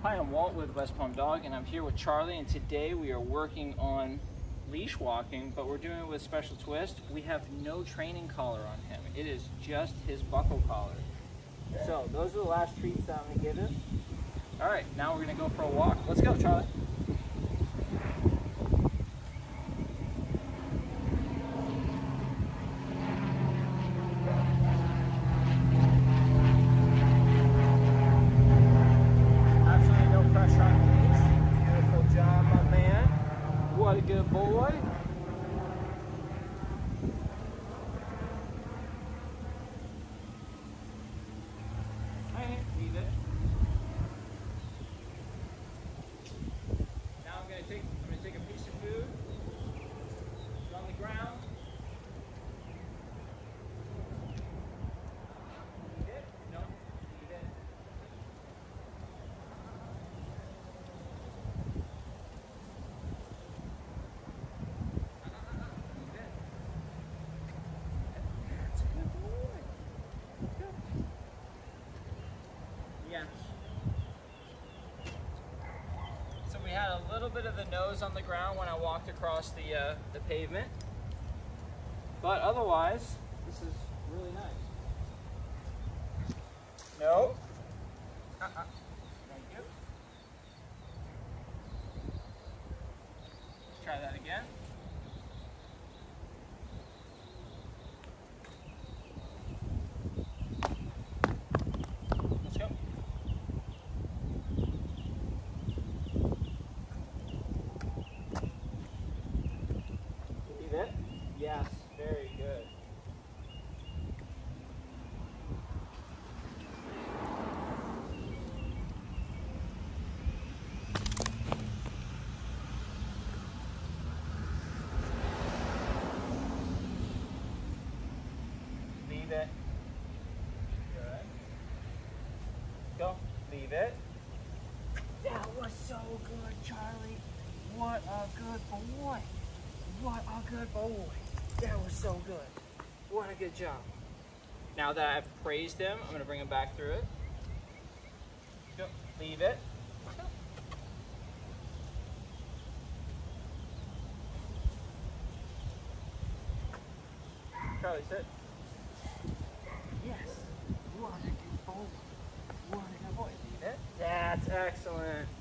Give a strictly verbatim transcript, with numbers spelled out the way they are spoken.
Hi, I'm Walt with West Palm Dog, and I'm here with Charlie, and today we are working on leash walking, but we're doing it with a special twist. We have no training collar on him. It is just his buckle collar. So those are the last treats that I'm going to give him. All right, now we're going to go for a walk. Let's go, Charlie. What a good boy. Hey, leave it. Now I'm gonna take I'm gonna take a piece of food. It's on the ground. Leave it? No, leave it. Yes. So we had a little bit of the nose on the ground when I walked across the uh, the pavement, but otherwise, this is really nice. No. Uh-uh. Thank you. Let's try that again. Yes, very good. Leave it. Good. Go. Leave it. That was so good, Charlie. What a good boy. What a good boy. That was so good. What a good job. Now that I've praised him, I'm going to bring him back through it. Go. Leave it. Charlie, sit. Yes. What a good boy. What a good boy. Leave it. That's excellent.